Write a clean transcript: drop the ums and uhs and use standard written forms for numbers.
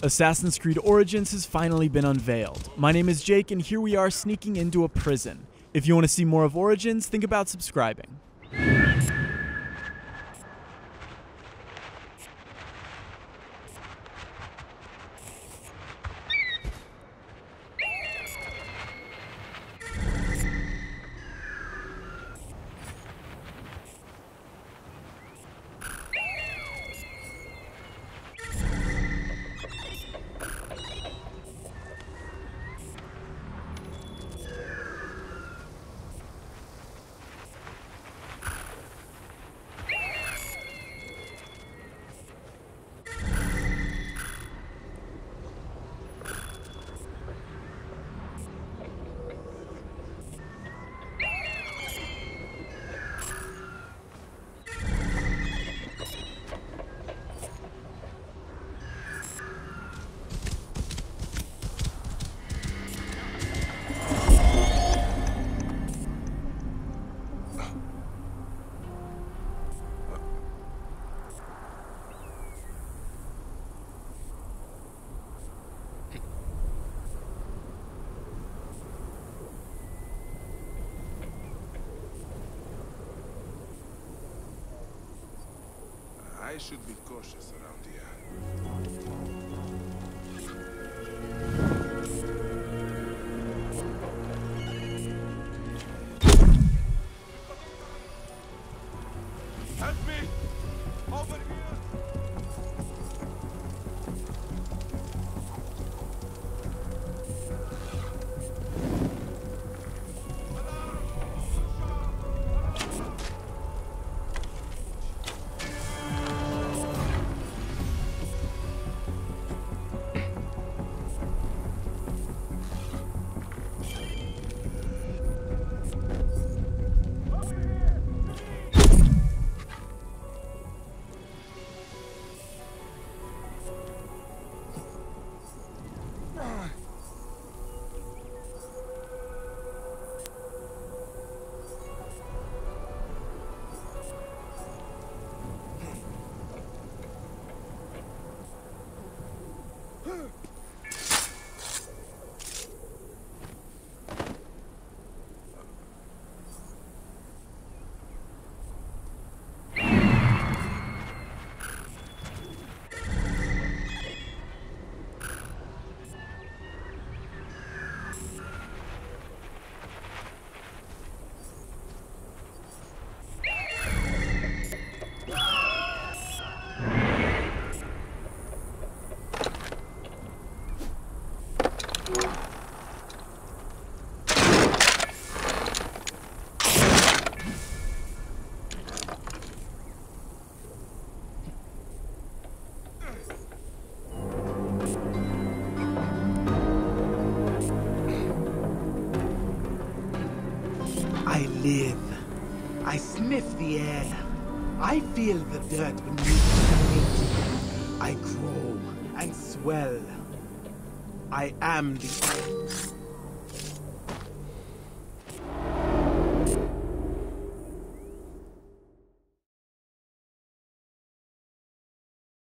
Assassin's Creed Origins has finally been unveiled. My name is Jake, and here we are sneaking into a prison. If you want to see more of Origins, think about subscribing. I should be cautious around here. Help me! Over here! I live. I sniff the air. I feel the dirt beneath my feet. I grow and swell. I am the